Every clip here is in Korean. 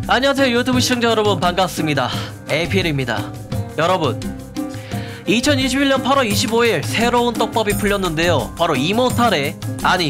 안녕하세요 유튜브 시청자 여러분, 반갑습니다. 에필입니다. 여러분, 2021년 8월 25일 새로운 떡밥이 풀렸는데요, 바로 이모탈의, 아니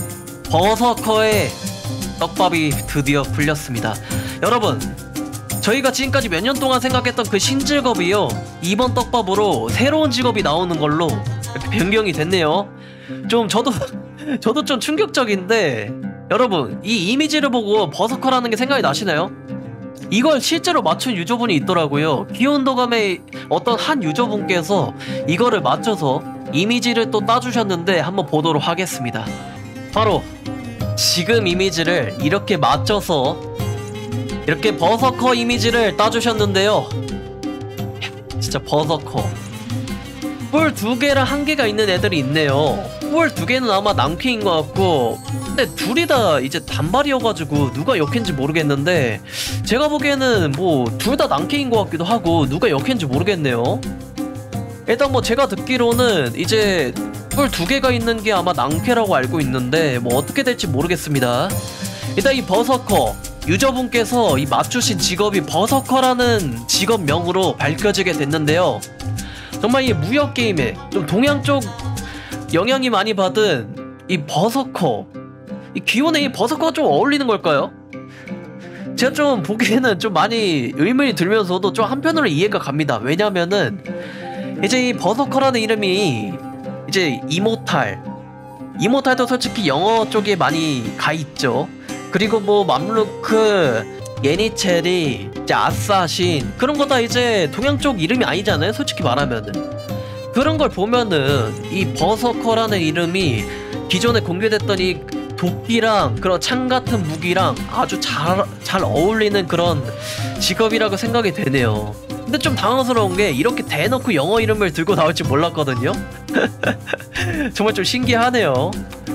버서커의 떡밥이 드디어 풀렸습니다. 여러분, 저희가 지금까지 몇 년 동안 생각했던 그 신직업이요, 이번 떡밥으로 새로운 직업이 나오는 걸로 이렇게 변경이 됐네요. 좀 저도 좀 충격적인데, 여러분, 이 이미지를 보고 버서커라는 게 생각이 나시나요? 이걸 실제로 맞춘 유저분이 있더라고요. 귀여운도감의 어떤 한 유저분께서 이거를 맞춰서 이미지를 또 따주셨는데 한번 보도록 하겠습니다. 바로 지금 이미지를 이렇게 맞춰서 이렇게 버서커 이미지를 따주셨는데요, 진짜 버서커 뿔 2개랑 1개가 있는 애들이 있네요. 뿔 2개는 아마 남캐인 것 같고, 근데 둘이 다 이제 단발이어가지고 누가 역캐인지 모르겠는데, 제가 보기에는 뭐 둘 다 남캐인 것 같기도 하고 누가 역캐인지 모르겠네요. 일단 뭐 제가 듣기로는 이제 뿔 2개가 있는 게 아마 남캐라고 알고 있는데, 뭐 어떻게 될지 모르겠습니다. 일단 이 버서커 유저분께서 이 맞추신 직업이 버서커라는 직업명으로 밝혀지게 됐는데요, 정말 이 무협 게임에 좀 동양 쪽 영향이 많이 받은 이 버서커, 이 기존에 이 버서커가 좀 어울리는 걸까요? 제가 좀 보기에는 좀 많이 의문이 들면서도 좀 한편으로 이해가 갑니다. 왜냐면은 이제 이 버서커라는 이름이 이제 이모탈도 솔직히 영어 쪽에 많이 가 있죠. 그리고 뭐 맘루크, 예니체리, 이제 아사신, 그런 거 다 이제 동양 쪽 이름이 아니잖아요, 솔직히 말하면은. 그런 걸 보면은 이 버서커라는 이름이 기존에 공개됐던 이 도끼랑 그런 창 같은 무기랑 아주 잘 어울리는 그런 직업이라고 생각이 되네요. 근데 좀 당황스러운 게 이렇게 대놓고 영어 이름을 들고 나올 줄 몰랐거든요. 정말 좀 신기하네요.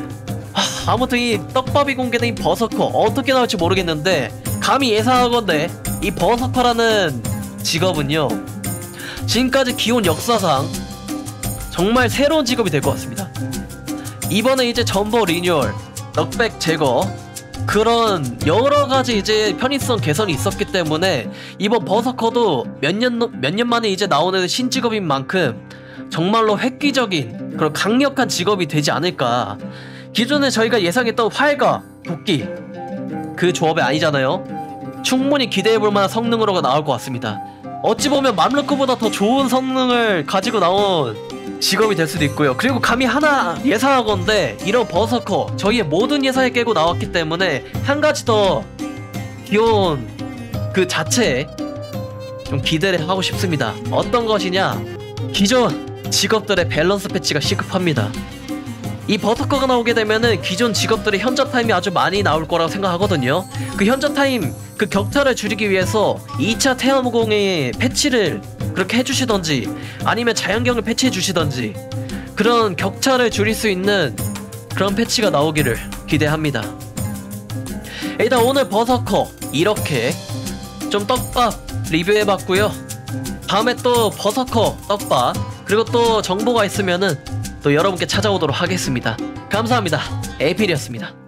아무튼 이 떡밥이 공개된 이 버서커 어떻게 나올지 모르겠는데, 감히 예상하건대 이 버서커라는 직업은요, 지금까지 기온 역사상 정말 새로운 직업이 될 것 같습니다. 이번에 이제 전보 리뉴얼, 넉백 제거, 그런 여러가지 이제 편의성 개선이 있었기 때문에 이번 버서커도 몇 년 만에 이제 나오는 신직업인 만큼 정말로 획기적인 그런 강력한 직업이 되지 않을까. 기존에 저희가 예상했던 활과 도끼, 그 조합이 아니잖아요. 충분히 기대해볼 만한 성능으로가 나올 것 같습니다. 어찌 보면 맘루크보다 더 좋은 성능을 가지고 나온 직업이 될 수도 있고요. 그리고 감히 하나 예상하건대 이런 버서커 저희의 모든 예상을 깨고 나왔기 때문에 한 가지 더 귀여운 그 자체에 좀 기대를 하고 싶습니다. 어떤 것이냐, 기존 직업들의 밸런스 패치가 시급합니다. 이 버서커가 나오게 되면은 기존 직업들의 현저 타임이 아주 많이 나올 거라고 생각하거든요. 그 현저 타임, 그 격차를 줄이기 위해서 2차 태양무공의 패치를 그렇게 해주시던지, 아니면 자연경을 패치해 주시던지, 그런 격차를 줄일 수 있는 그런 패치가 나오기를 기대합니다. 일단 오늘 버서커 이렇게 좀 떡밥 리뷰해봤고요. 다음에 또 버서커 떡밥, 그리고 또 정보가 있으면은 또 여러분께 찾아오도록 하겠습니다. 감사합니다. 에필이었습니다.